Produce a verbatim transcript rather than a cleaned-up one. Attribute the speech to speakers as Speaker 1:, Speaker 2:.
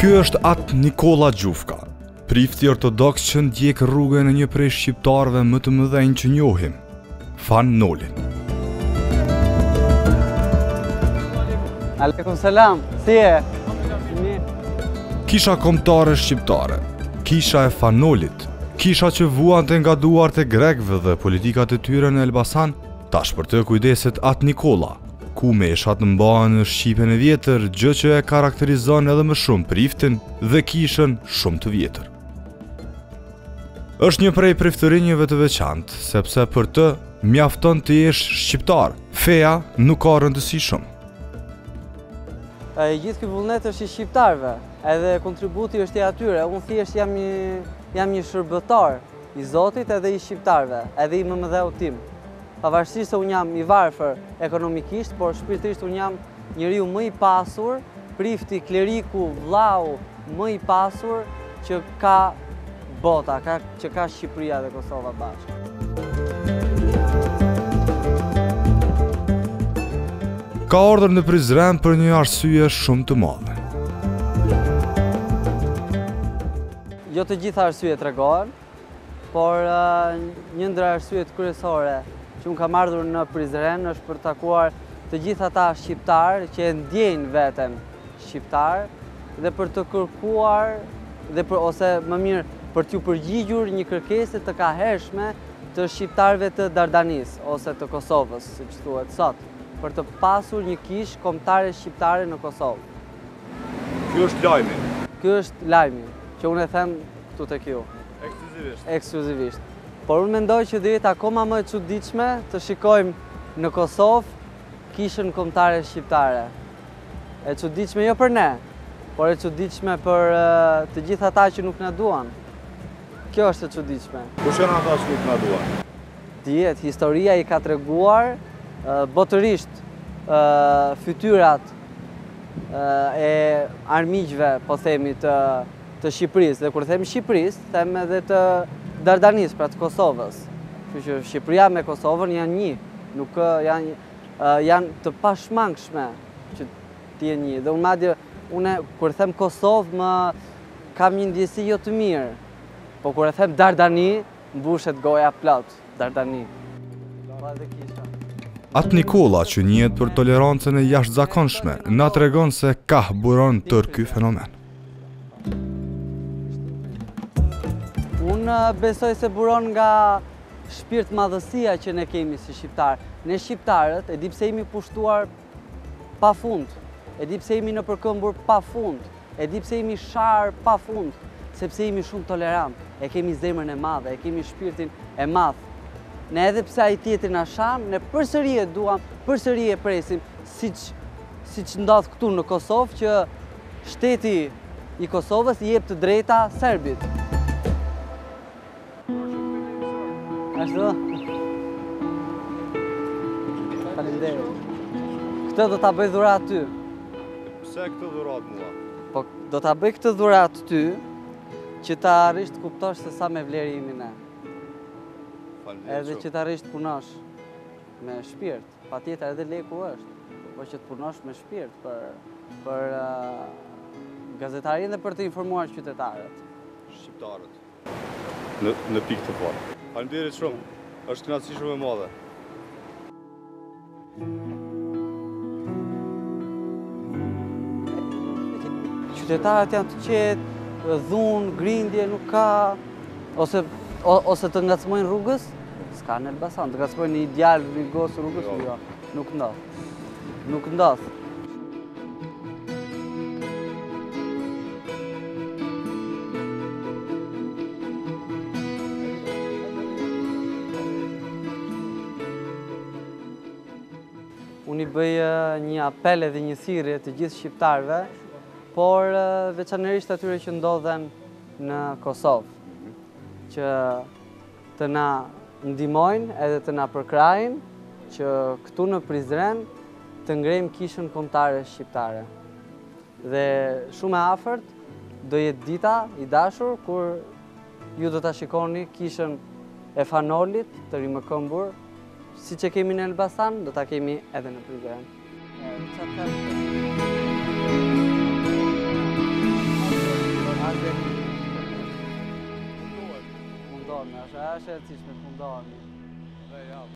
Speaker 1: Ky është At Nikola Gjufka, prifti ortodoks që ndjek rrugën e një prej shqiptarëve më të mëdhenj që njohim, Fan Nolin.
Speaker 2: Aleikum selam, si e?
Speaker 1: Kisha kombëtare shqiptare, kisha e Fan Nolit, kisha që vuante nga duart e grekëve dhe politikat e tyre në Elbasan, tash për të kujdeset At Nikola, ku meshat mbahen në Shqipen e vjetër, gjë që e karakterizon edhe më shumë priftin dhe kishën shumë të vjetër. Është një prej priftërinjeve të veçantë, sepse për të mjafton të jesh shqiptar, feja nuk ka rëndësi shumë.
Speaker 2: Gjithë ky vullnet është i shqiptarëve, edhe kontributi është i atyre. Unë thjesht jam një, jam një shërbëtar i Zotit edhe i shqiptarëve, edhe i mëmëdheu tim. Pavarësisht se unë jam i varfër ekonomikisht, por shpirtërisht unë jam njeriu më i pasur, prifti, kleriku, vllau më i pasur që ka bota, ka, që ka Shqipëria dhe Kosova bashkë.
Speaker 1: Ka ardhur në Prizren për një arsye shumë të madhe.
Speaker 2: Jo të gjitha arsyet tregohen, por uh, një ndër arsyet kryesore që unë kam ardhur në Prizren është për takuar të gjitha ata shqiptarë që e ndjejnë veten shqiptar dhe për të kërkuar dhe për, ose më mirë për t'ju përgjigjur një kërkesë të kahershme të shqiptarëve të Dardanis ose të Kosovës, siç thuhet sot, për të pasur një kishë kombëtare shqiptare në Kosovë.
Speaker 1: Ky është lajmi.
Speaker 2: Ky është lajmi që unë e them këtu tek ju.
Speaker 1: Ekskluzivisht.
Speaker 2: Ekskluzivisht. Por unë mendoj që do jetë akoma më e çuditshme të shikojmë në Kosovë kishën kombëtare shqiptare. E çuditshme jo për ne, por e çuditshme për uh, të gjithë ata që nuk na duan. Kjo është e çuditshme.
Speaker 1: Kush janë ata që nuk na duan?
Speaker 2: Dihet, historia i ka treguar uh, botërisht uh, fytyrat uh, e armiqve, po themi, të, të Shqipërisë. Dhe kur them Shqipërisë, them edhe të Dardanis, pra të Kosovës. Kështu që Shqipëria me Kosovën janë një, nuk janë, janë të pashmangshme që të jenë një. Dhe unë madje, une kur them Kosovë, më kam një ndjesi jo të mirë. Po kur e them Dardani, mbushet goja plot, Dardani.
Speaker 1: At Nikola, që njihet për tolerancën e jashtëzakonshme, na tregon se ka buron tër ky fenomen.
Speaker 2: Unë besoj se buron nga shpirt madhësia që ne kemi si shqiptarë. Ne shqiptarët e di pse jemi pushtuar pa fund, e di pse jemi në përkëmbur pa fund, e di pse jemi sharë pa fund, sepse jemi shumë tolerant, e kemi zemrën e madhe, e kemi shpirtin e madh. Ne edhe pse ai tjetri na sham, ne përsëri e duam, përsëri e presim, siç siç ndodh këtu në Kosovë, që shteti i Kosovës i jep të drejta serbit. Ashtu? Faleminderit. Këtë do ta bëj dhuratë ty.
Speaker 1: Pse këtë dhuratë mua?
Speaker 2: Po do ta bëj këtë dhuratë ty që ta arrish të kuptosh se sa me vlerë jemi ne. Edhe që ta arrish të punosh me shpirt. Patjetër edhe leku është, por që të punosh me shpirt për për uh, gazetarin dhe për të informuar qytetarët.
Speaker 1: Shqiptarët. Në në pikë të parë. Faleminderit shumë. Është kënaqësi shumë e madhe.
Speaker 2: Qytetarët janë të qetë, dhunë, grindje, nuk ka ose o, ose të ngacmojnë rrugës, s'ka në Elbasan, të ngacmojnë një djalë, një gosë rrugës, jo, jo, nuk ndodh. Nuk ndodh. Unë i bëj një apel edhe një thirrje të gjithë shqiptarëve, por veçanërisht atyre që ndodhen në Kosovë, që të na ndihmojnë edhe të na përkrajnë, që këtu në Prizren të ngrejmë kishën kombëtare shqiptare. Dhe shumë e afërt do jetë dita i dashur kur ju do ta shikoni kishën e Fan Nolit të rimëkëmbur. Si që kemi në Elbasan, do ta kemi edhe në Prizren. tonë, është është e rëndësishme të mundohemi.